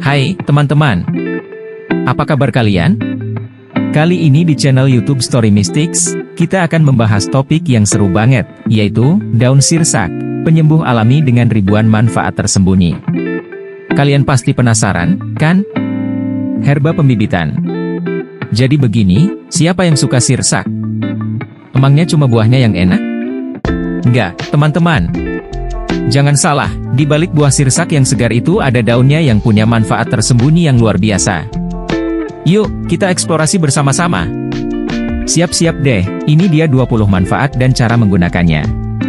Hai, teman-teman. Apa kabar kalian? Kali ini di channel YouTube Story Mystics, kita akan membahas topik yang seru banget, yaitu daun sirsak, penyembuh alami dengan ribuan manfaat tersembunyi. Kalian pasti penasaran, kan? Herba pembibitan. Jadi begini, siapa yang suka sirsak? Emangnya cuma buahnya yang enak? Enggak, teman-teman. Jangan salah, di balik buah sirsak yang segar itu ada daunnya yang punya manfaat tersembunyi yang luar biasa. Yuk, kita eksplorasi bersama-sama. Siap-siap deh, ini dia 20 manfaat dan cara menggunakannya.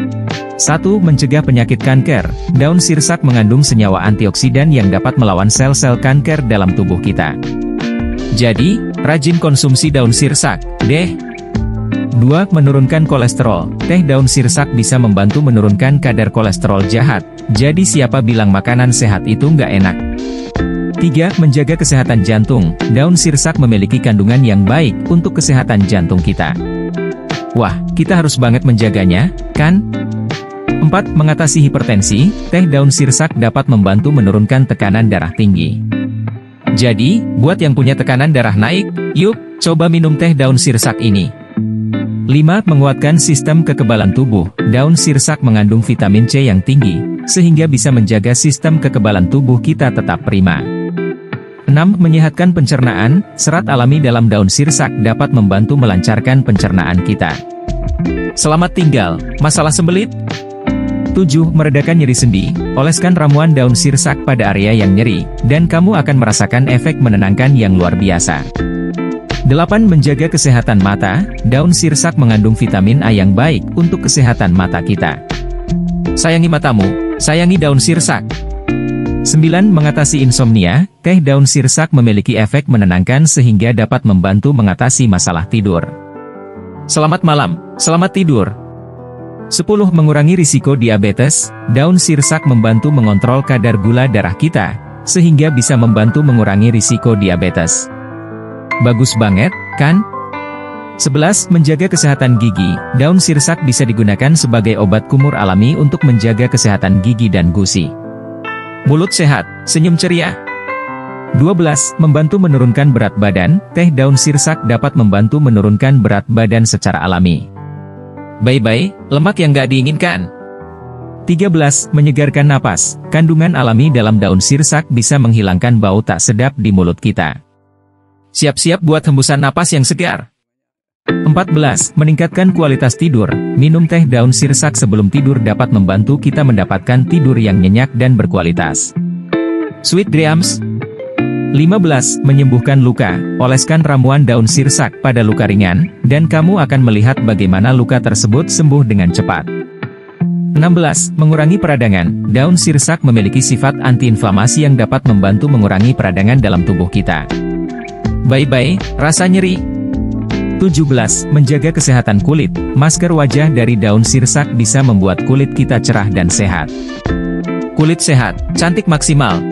1. Mencegah penyakit kanker. Daun sirsak mengandung senyawa antioksidan yang dapat melawan sel-sel kanker dalam tubuh kita. Jadi, rajin konsumsi daun sirsak, deh. 2. Menurunkan kolesterol. Teh daun sirsak bisa membantu menurunkan kadar kolesterol jahat. Jadi siapa bilang makanan sehat itu nggak enak? 3. Menjaga kesehatan jantung. Daun sirsak memiliki kandungan yang baik untuk kesehatan jantung kita. Wah, kita harus banget menjaganya, kan? 4. Mengatasi hipertensi. Teh daun sirsak dapat membantu menurunkan tekanan darah tinggi. Jadi, buat yang punya tekanan darah naik, yuk, coba minum teh daun sirsak ini. 5. Menguatkan sistem kekebalan tubuh. Daun sirsak mengandung vitamin C yang tinggi, sehingga bisa menjaga sistem kekebalan tubuh kita tetap prima. 6. Menyehatkan pencernaan. Serat alami dalam daun sirsak dapat membantu melancarkan pencernaan kita. Selamat tinggal, masalah sembelit? 7. Meredakan nyeri sendi. Oleskan ramuan daun sirsak pada area yang nyeri, dan kamu akan merasakan efek menenangkan yang luar biasa. 8. Menjaga kesehatan mata. Daun sirsak mengandung vitamin A yang baik untuk kesehatan mata kita. Sayangi matamu, sayangi daun sirsak. 9. Mengatasi insomnia. Teh daun sirsak memiliki efek menenangkan sehingga dapat membantu mengatasi masalah tidur. Selamat malam, selamat tidur. 10. Mengurangi risiko diabetes. Daun sirsak membantu mengontrol kadar gula darah kita, sehingga bisa membantu mengurangi risiko diabetes. Bagus banget, kan? 11. Menjaga kesehatan gigi. Daun sirsak bisa digunakan sebagai obat kumur alami untuk menjaga kesehatan gigi dan gusi. Mulut sehat, senyum ceria. 12. Membantu menurunkan berat badan. Teh daun sirsak dapat membantu menurunkan berat badan secara alami. Bye-bye, lemak yang gak diinginkan. 13. Menyegarkan napas. Kandungan alami dalam daun sirsak bisa menghilangkan bau tak sedap di mulut kita. Siap-siap buat hembusan napas yang segar. 14. Meningkatkan kualitas tidur. Minum teh daun sirsak sebelum tidur dapat membantu kita mendapatkan tidur yang nyenyak dan berkualitas. Sweet dreams. 15. Menyembuhkan luka. Oleskan ramuan daun sirsak pada luka ringan, dan kamu akan melihat bagaimana luka tersebut sembuh dengan cepat. 16. Mengurangi peradangan. Daun sirsak memiliki sifat antiinflamasi yang dapat membantu mengurangi peradangan dalam tubuh kita. Bye-bye, rasa nyeri. 17. Menjaga kesehatan kulit. Masker wajah dari daun sirsak bisa membuat kulit kita cerah dan sehat. Kulit sehat, cantik maksimal.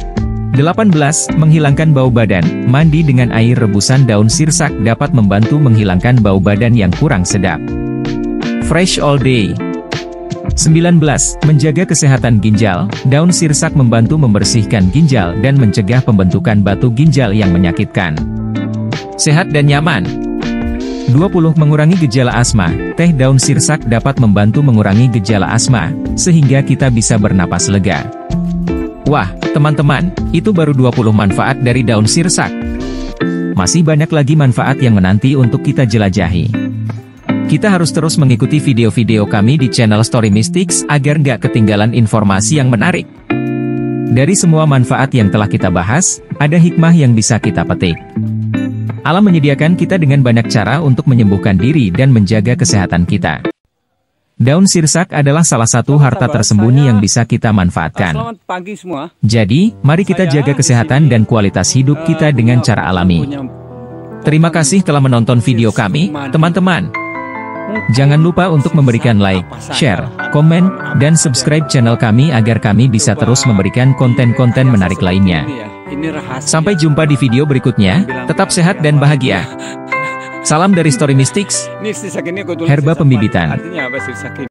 18. Menghilangkan bau badan. Mandi dengan air rebusan daun sirsak dapat membantu menghilangkan bau badan yang kurang sedap. Fresh all day. 19. Menjaga kesehatan ginjal. Daun sirsak membantu membersihkan ginjal dan mencegah pembentukan batu ginjal yang menyakitkan. Sehat dan nyaman. 20. Mengurangi gejala asma. Teh daun sirsak dapat membantu mengurangi gejala asma, sehingga kita bisa bernapas lega. Wah, teman-teman, itu baru 20 manfaat dari daun sirsak. Masih banyak lagi manfaat yang menanti untuk kita jelajahi. Kita harus terus mengikuti video-video kami di channel Story Mystics agar nggak ketinggalan informasi yang menarik. Dari semua manfaat yang telah kita bahas, ada hikmah yang bisa kita petik. Alam menyediakan kita dengan banyak cara untuk menyembuhkan diri dan menjaga kesehatan kita. Daun sirsak adalah salah satu harta tersembunyi yang bisa kita manfaatkan. Selamat pagi semua. Jadi, mari kita jaga kesehatan dan kualitas hidup kita dengan cara alami. Terima kasih telah menonton video kami, teman-teman. Jangan lupa untuk memberikan like, share, komen, dan subscribe channel kami agar kami bisa terus memberikan konten-konten menarik lainnya. Sampai jumpa di video berikutnya, tetap sehat dan bahagia. Salam dari Story Mystics, Herba Pembibitan.